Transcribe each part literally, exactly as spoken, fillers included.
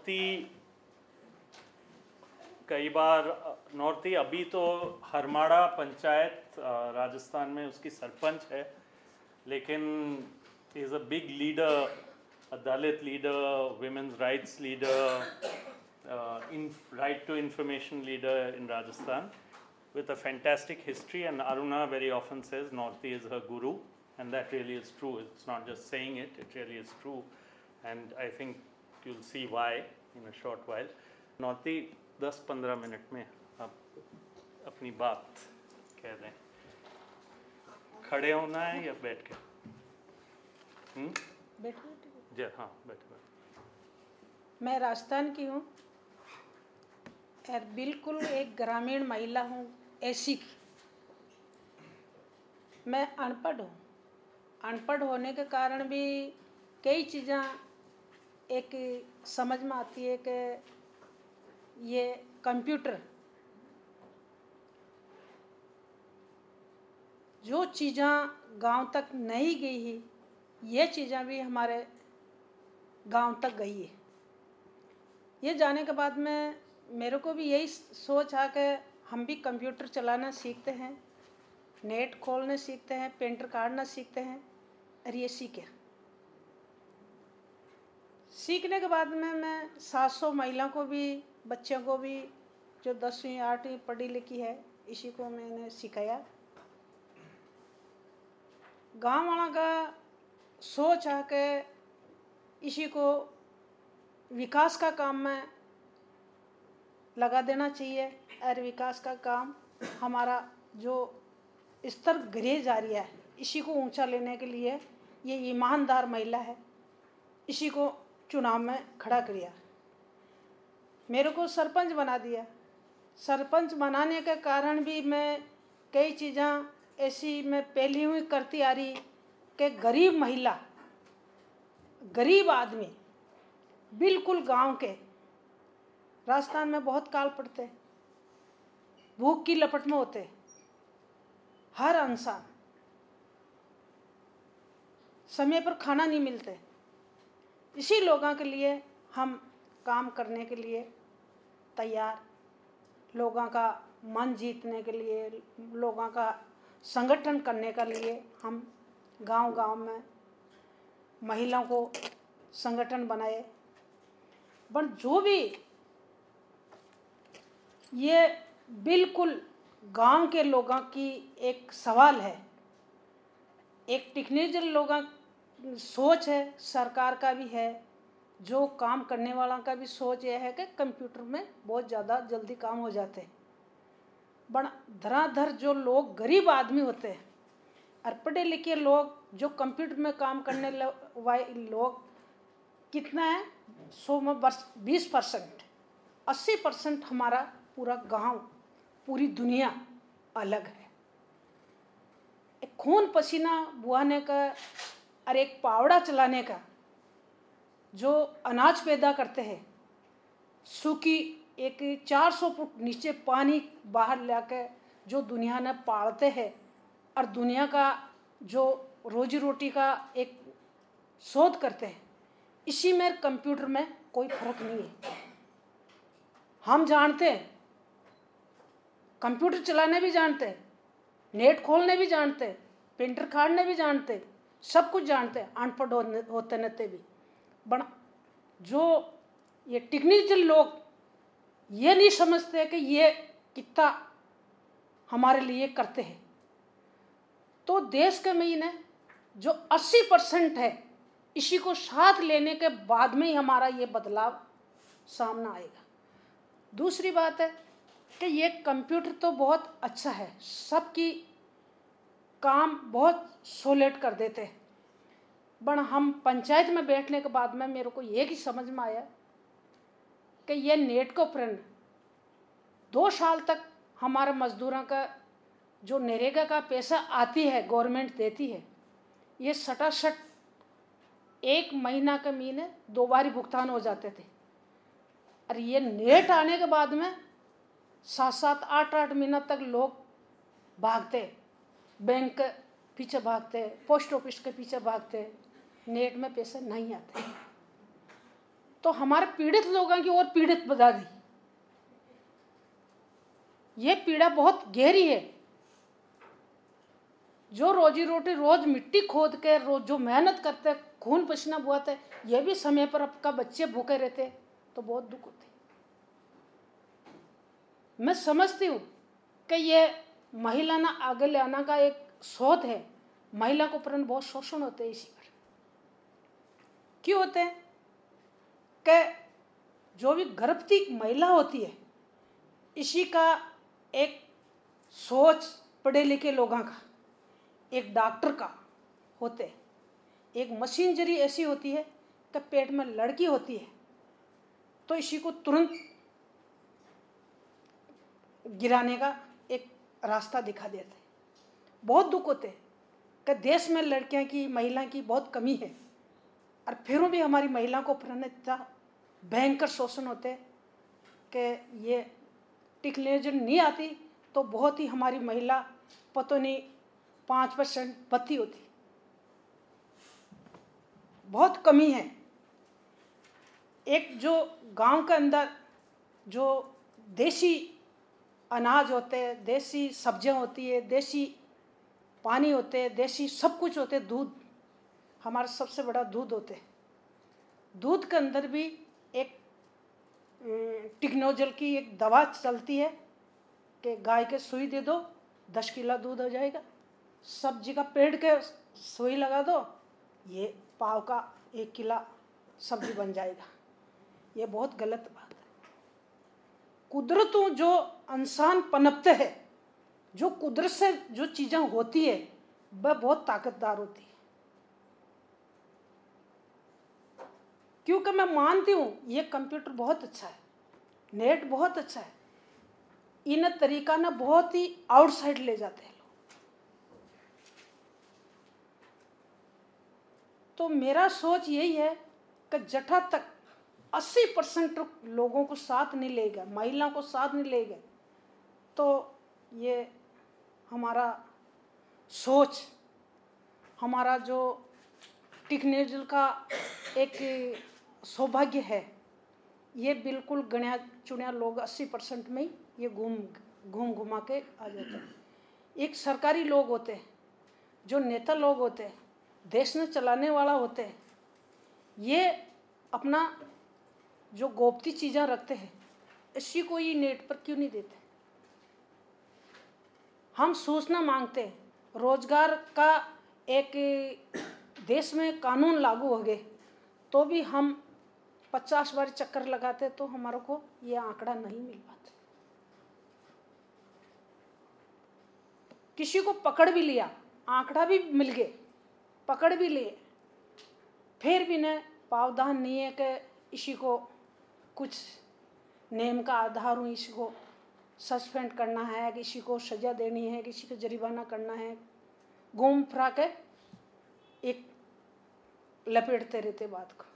नॉर्थी कई बार नॉर्थी अभी तो हरमाड़ा पंचायत राजस्थान में उसकी सरपंच है, लेकिन is a big leader, a Dalit leader, women's rights leader, uh, in right to information leader in Rajasthan with a fantastic history. And Aruna very often says Northi is her guru, and that really is true. It's not just saying it, it really is true. And I think you'll see why in a short while. Northi दस पंद्रह minute में आप अपनी बात कह दें। खड़े होना है या बैठ के? हम्म बैठो जी हाँ, बैठो। मैं राजस्थान की हूँ और बिल्कुल एक ग्रामीण महिला हूँ, ऐसी की। मैं अनपढ़ हूँ। अनपढ़ होने के कारण भी कई चीज़ें एक समझ में आती है कि ये कंप्यूटर जो चीज़ें गांव तक नहीं गई है, ये चीज़ें भी हमारे गांव तक गई है। ये जाने के बाद में मेरे को भी यही सोच आ कि हम भी कंप्यूटर चलाना सीखते हैं, नेट खोलने सीखते हैं, पेंटर काटना सीखते हैं, और ये सीखे। सीखने के बाद में मैं सात सौ महिलाओं को भी, बच्चों को भी जो दसवीं आठवीं पढ़ी लिखी है, इसी को मैंने सिखाया। गांव वालों का सोच है कि इसी को विकास का काम में लगा देना चाहिए, और विकास का काम हमारा जो स्तर गिरे जा रही है, इसी को ऊंचा लेने के लिए ये ईमानदार महिला है, इसी को चुनाव में खड़ा किया। मेरे को सरपंच बना दिया। सरपंच बनाने के कारण भी मैं कई चीज़ें ऐसी मैं पहली हुई करती आ रही कि गरीब महिला, गरीब आदमी, बिल्कुल गांव के, राजस्थान में बहुत काल पड़ते, भूख की लपट में होते, हर इंसान समय पर खाना नहीं मिलते। इसी लोगों के लिए हम काम करने के लिए तैयार, लोगों का मन जीतने के लिए, लोगों का संगठन करने के लिए हम गांव-गांव में महिलाओं को संगठन बनाए। पर जो भी ये बिल्कुल गांव के लोगों की एक सवाल है, एक टेक्निकल लोगों सोच है, सरकार का भी है, जो काम करने वालों का भी सोच यह है कि कंप्यूटर में बहुत ज़्यादा जल्दी काम हो जाते हैं। बड़ धराधर जो लोग गरीब आदमी होते हैं और पढ़े लिखे लोग जो कंप्यूटर में काम करने वाले लोग कितना है, सौ में बस बीस परसेंट, अस्सी परसेंट हमारा पूरा गांव, पूरी दुनिया अलग है। एक खून पसीना बुहाने का और एक पावड़ा चलाने का जो अनाज पैदा करते हैं, सूखी एक चार सौ फुट नीचे पानी बाहर लाकर जो दुनिया ने पालते हैं, और दुनिया का जो रोजी रोटी का एक शोध करते हैं, इसी में कंप्यूटर में कोई फर्क नहीं है। हम जानते हैं, कंप्यूटर चलाने भी जानते हैं, नेट खोलने भी जानते हैं, प्रिंटर काटने भी जानते हैं, सब कुछ जानते हैं, अनपढ़ होते नते भी। बट जो ये टेक्निकल लोग ये नहीं समझते कि ये कितना हमारे लिए करते हैं। तो देश के महीने जो अस्सी परसेंट है, इसी को साथ लेने के बाद में ही हमारा ये बदलाव सामने आएगा। दूसरी बात है कि ये कंप्यूटर तो बहुत अच्छा है, सबकी काम बहुत सोलेट कर देते हैं। बट हम पंचायत में बैठने के बाद में मेरे को ये ही समझ में आया कि ये नेट को प्रण दो साल तक हमारे मजदूरों का जो नरेगा का पैसा आती है, गवर्नमेंट देती है, ये सटासट एक महीना के महीने दो बार भुगतान हो जाते थे। और ये नेट आने के बाद में सात सात आठ आठ महीना तक लोग भागते, बैंक के पीछे भागते, पोस्ट ऑफिस के पीछे भागते, नेट में पैसे नहीं आते। तो हमारे पीड़ित लोगों की और पीड़ित बता दी। ये पीड़ा बहुत गहरी है। जो रोजी रोटी रोज मिट्टी खोद के रोज जो मेहनत करते, खून पसीना बहाते, ये भी समय पर आपका बच्चे भूखे रहते तो बहुत दुख होते। मैं समझती हूँ कि ये महिला ना आगे ले आना का एक शोध है। महिला को प्रति बहुत शोषण होते हैं। इसी पर क्यों होते हैं कि जो भी गर्भवती महिला होती है, इसी का एक सोच पढ़े लिखे लोगों का, एक डॉक्टर का होते, एक मशीनरी ऐसी होती है कि पेट में लड़की होती है तो इसी को तुरंत गिराने का एक रास्ता दिखा देते। बहुत दुख होते कि देश में लड़कियां की, महिला की बहुत कमी है और फिर भी हमारी महिला को इतना भयंकर शोषण होते कि ये टेक्नोलॉजी नहीं आती तो बहुत ही हमारी महिला पता नहीं पाँच परसेंट बत्ती होती। बहुत कमी है। एक जो गांव के अंदर जो देसी अनाज होते हैं, देसी सब्जियां होती है, देसी पानी होते हैं, देसी सब कुछ होते, दूध हमारा सबसे बड़ा दूध होते हैं। दूध के अंदर भी एक टेक्नोलॉजी की एक दवा चलती है कि गाय के सुई दे दो दस किलो दूध हो जाएगा। सब्जी का पेड़ के सुई लगा दो, ये पाव का एक किलो सब्जी बन जाएगा। ये बहुत गलत बात है। कुदरतों जो इंसान पनपते हैं, जो कुदरत से जो चीज़ें होती है वह बहुत ताकतदार होती है। क्योंकि मैं मानती हूँ ये कंप्यूटर बहुत अच्छा है, नेट बहुत अच्छा है, इन तरीका ना बहुत ही आउटसाइड ले जाते हैं लोग। तो मेरा सोच यही है कि जहाँ तक अस्सी परसेंट लोगों को साथ नहीं ले गए, महिलाओं को साथ नहीं ले गए, तो ये हमारा सोच, हमारा जो टेक्नोलॉजी का एक सौभाग्य है, ये बिल्कुल गण्या चुनिया लोग अस्सी परसेंट में ही ये घूम घूम घुमा के आ जाते हैं। एक सरकारी लोग होते हैं, जो नेता लोग होते हैं, देश में चलाने वाला होते हैं, ये अपना जो गोपनीय चीज़ें रखते हैं इसी को ये नेट पर क्यों नहीं देते। हम सूचना मांगते हैं, रोजगार का एक देश में कानून लागू हो गए तो भी हम पचास बार चक्कर लगाते तो हमारे को ये आंकड़ा नहीं मिल पाता। किसी को पकड़ भी लिया, आंकड़ा भी मिल गए, पकड़ भी लिए, फिर भी न प्रावधान नहीं है कि इसी को कुछ नियम का आधार हो, इसी को सस्पेंड करना है, किसी को सजा देनी है, किसी को जरिमाना करना है। घूम फिरा के एक लपेटते रहते बात को।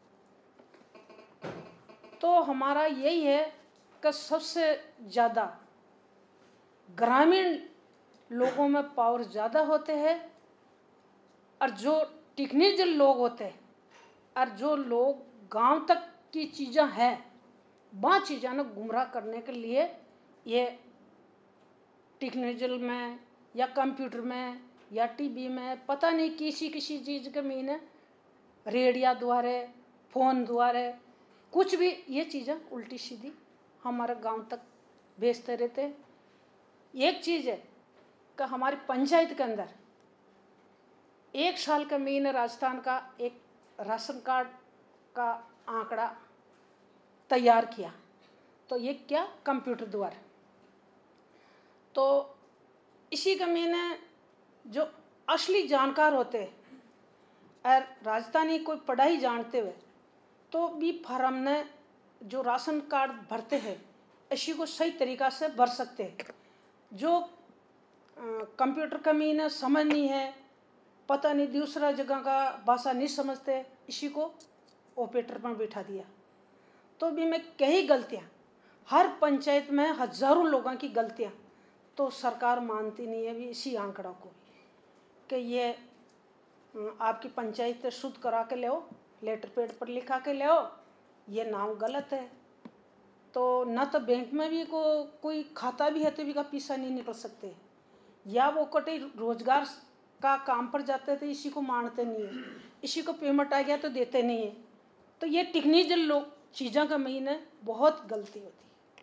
तो हमारा यही है कि सबसे ज़्यादा ग्रामीण लोगों में पावर ज़्यादा होते हैं और जो टेक्निकल लोग होते हैं और जो लोग गांव तक की चीज़ें हैं, वह चीज़ें ना गुमराह करने के लिए ये टेक्नोलॉजी में या कंप्यूटर में या टीवी में पता नहीं किसी किसी चीज़ के मीन रेडियो द्वारा, फ़ोन द्वारा कुछ भी ये चीज़ें उल्टी सीधी हमारे गांव तक भेजते रहते हैं। एक चीज़ है कि हमारी पंचायत के अंदर एक साल का महीने राजस्थान का एक राशन कार्ड का आंकड़ा तैयार किया, तो ये क्या कंप्यूटर द्वारा। तो इसी का महीने जो असली जानकार होते हैं और राजस्थानी कोई पढ़ाई जानते हुए तो भी फार्म ने जो राशन कार्ड भरते हैं इसी को सही तरीक़ा से भर सकते हैं। जो कंप्यूटर का महीना समझ नहीं है, पता नहीं दूसरा जगह का भाषा नहीं समझते, इसी को ऑपरेटर पर बिठा दिया। तो भी मैं कई गलतियाँ, हर पंचायत में हजारों लोगों की गलतियाँ, तो सरकार मानती नहीं है भी इसी आंकड़ा को कि ये आपकी पंचायत से शुद्ध करा के ले, लेटर पेड पर लिखा के ले, ये नाम गलत है, तो न तो बैंक में भी को कोई खाता भी है तो भी का पैसा नहीं निकल सकते, या वो कटे रोजगार का काम पर जाते तो इसी को मानते नहीं है, इसी को पेमेंट आ गया तो देते नहीं है। तो ये टेक्निकल लोग चीज़ों का महीने बहुत गलती होती है,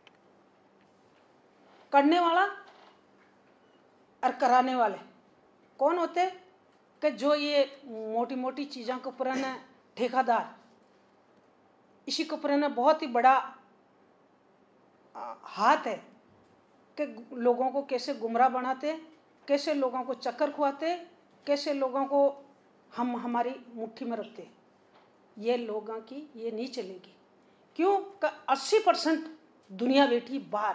करने वाला और कराने वाले कौन होते कि जो ये मोटी मोटी चीज़ों के ऊपर न ठेकेदार, इसी के ऊपर न बहुत ही बड़ा हाथ है कि लोगों को कैसे गुमराह बनाते, कैसे लोगों को चक्कर खुआते, कैसे लोगों को हम हमारी मुट्ठी में रखते। ये लोगों की ये नहीं चलेगी। क्यों? कि अस्सी परसेंट दुनिया बैठी बाहर,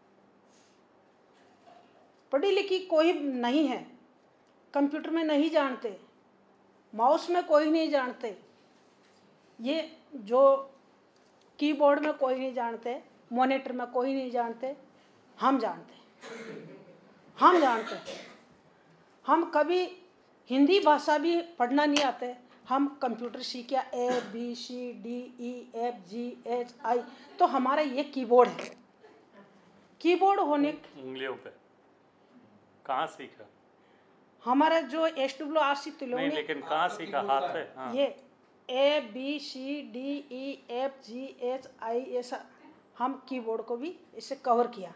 पढ़ी लिखी कोई नहीं है, कंप्यूटर में नहीं जानते, माउस में कोई नहीं जानते, ये जो कीबोर्ड में कोई नहीं जानते, मॉनिटर में कोई नहीं जानते, हम जानते हम जानते हम कभी हिंदी भाषा भी पढ़ना नहीं आते, हम कंप्यूटर सीख गया A B C D E F G H I, तो हमारा ये कीबोर्ड है। कीबोर्ड होने उंगलियों पे कहाँ सीखा? हमारा जो एस डब्ल्यू आर सी नहीं, लेकिन कहाँ सीखा? हाथ पे? हाँ। ये A B C D E F G H I ऐसा हम कीबोर्ड को भी इसे कवर किया।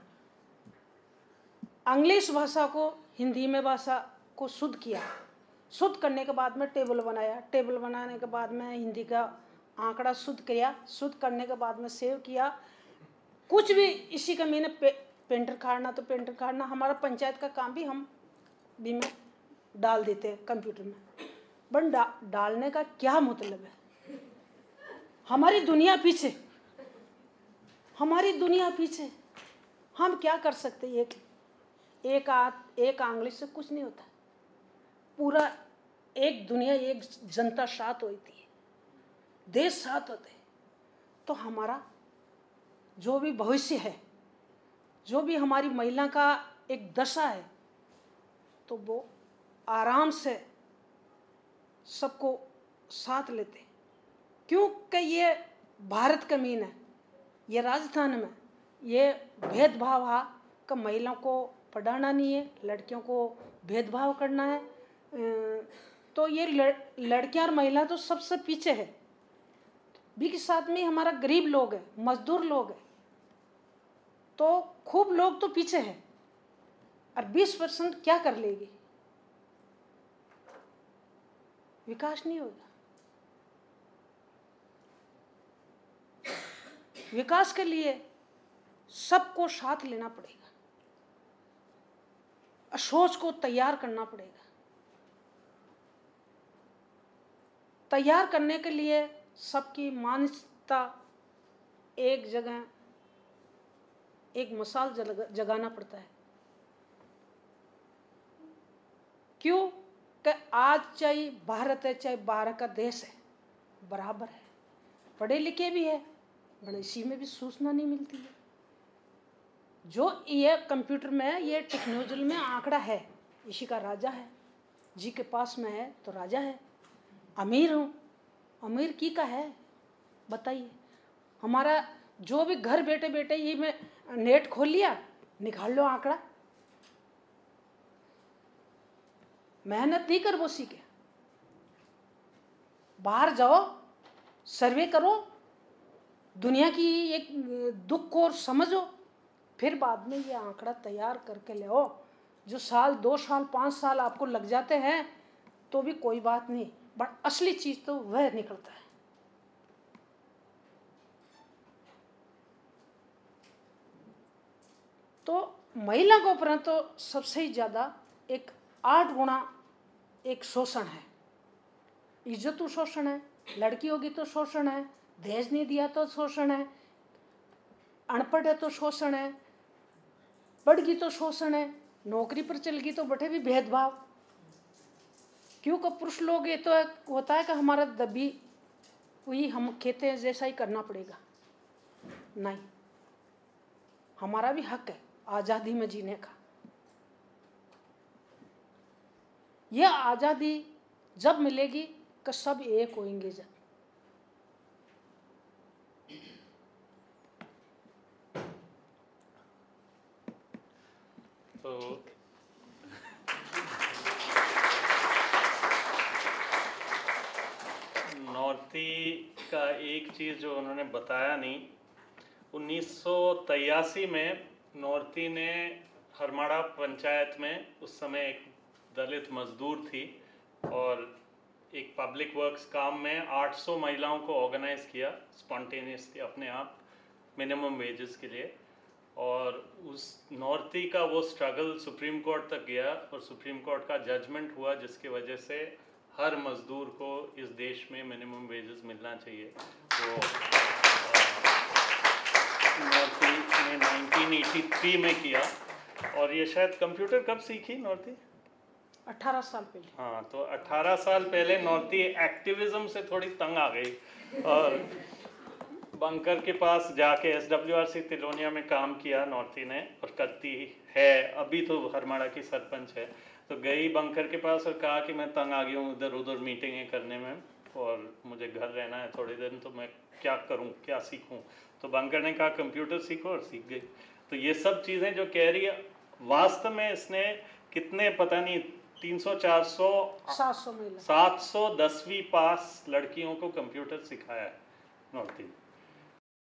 इंग्लिश भाषा को हिंदी में भाषा को शुद्ध किया, शुद्ध करने के बाद में टेबल बनाया, टेबल बनाने के बाद में हिंदी का आंकड़ा शुद्ध किया, शुद्ध करने के बाद में सेव किया। कुछ भी इसी का मैंने पे, पेंटर काटना तो पेंटर काटना, हमारा पंचायत का काम भी हम भी में डाल देते हैं कंप्यूटर में। बट डा, डालने का क्या मतलब है? हमारी दुनिया पीछे, हमारी दुनिया पीछे, हम क्या कर सकते? एक एक आ, एक आंगली से कुछ नहीं होता, पूरा एक दुनिया एक जनता साथ होती है, देश साथ होते हैं। तो हमारा जो भी भविष्य है, जो भी हमारी महिला का एक दशा है, तो वो आराम से सबको साथ लेते। क्योंकि ये भारत का मीन है, ये राजस्थान में ये भेदभाव है कि महिलाओं को पढ़ाना नहीं है, लड़कियों को भेदभाव करना है, तो ये लड़, लड़कियां और महिला तो सबसे पीछे है। भी के साथ में हमारा गरीब लोग है, मजदूर लोग है, तो खूब लोग तो पीछे है। और बीस परसेंट क्या कर लेगी? विकास नहीं होगा। विकास के लिए सबको साथ लेना पड़ेगा, सोच को तैयार करना पड़ेगा। तैयार करने के लिए सबकी मानसिकता एक जगह एक मिसाल जगाना पड़ता है। क्यों? कि आज चाहे भारत है चाहे बाहर का देश है, बराबर है, पढ़े लिखे भी है, बड़े इसी में भी सूचना नहीं मिलती है। जो ये कंप्यूटर में ये टेक्नोलॉजी में आंकड़ा है, इसी का राजा है, जी के पास में है तो राजा है। अमीर हूँ, अमीर की का है बताइए? हमारा जो भी घर बैठे बैठे ये मैं नेट खोल लिया, निकाल लो आंकड़ा, मेहनत नहीं कर वो सीखे, बाहर जाओ, सर्वे करो, दुनिया की एक दुख को समझो, फिर बाद में ये आंकड़ा तैयार करके ले आओ। जो साल दो साल पाँच साल आपको लग जाते हैं तो भी कोई बात नहीं, बट असली चीज़ तो वह निकलता है। तो महिला के ऊपर तो सबसे ही ज़्यादा एक आठ गुना एक शोषण है। इज्जत तो शोषण है, लड़की होगी तो शोषण है, दहेज नहीं दिया तो शोषण है, अनपढ़ है तो शोषण है, पढ़ गई तो शोषण है, नौकरी पर चल गई तो बटे भी भेदभाव। क्यों? का पुरुष लोग ये तो होता है कि हमारा दबी हुई हम कहते हैं जैसा ही करना पड़ेगा। नहीं, हमारा भी हक है आज़ादी में जीने का। यह आज़ादी जब मिलेगी कि सब एक होंगे। जब तो नॉर्थी का एक चीज़ जो उन्होंने बताया नहीं, उन्नीस सौ तिरासी में नॉर्थी ने हरमाड़ा पंचायत में, उस समय एक दलित मजदूर थी और एक पब्लिक वर्क्स काम में आठ सौ महिलाओं को ऑर्गेनाइज किया स्पॉन्टेनियसली अपने आप मिनिमम वेजेस के लिए। और उस नॉर्थी का वो स्ट्रगल सुप्रीम कोर्ट तक गया और सुप्रीम कोर्ट का जजमेंट हुआ जिसकी वजह से हर मज़दूर को इस देश में मिनिमम वेजेस मिलना चाहिए। वो नॉर्थी ने नाइनटीन एटी थ्री में किया। और ये शायद कंप्यूटर कब सीखी नॉर्थी? अठारह साल पहले। हाँ, तो अठारह साल पहले नॉर्थी एक्टिविज्म से थोड़ी तंग आ गई और बंकर के पास जाके S W R C Tilonia में काम किया नॉर्थी ने, और करती है अभी तो हरमाड़ा की सरपंच है। तो गई बंकर के पास और कहा कि मैं तंग आ गई हूँ इधर उधर मीटिंगें करने में और मुझे घर रहना है थोड़े दिन, तो मैं क्या करूँ, क्या सीखूँ? तो बंकर ने कहा कंप्यूटर सीखो, और सीख गई। तो ये सब चीज़ें जो कह रही है, वास्तव में इसने कितने पता नहीं तीन सौ चार सौ सात सौ महिला सात सौ दसवीं पास लड़कियों को कंप्यूटर सिखाया है नॉर्थी।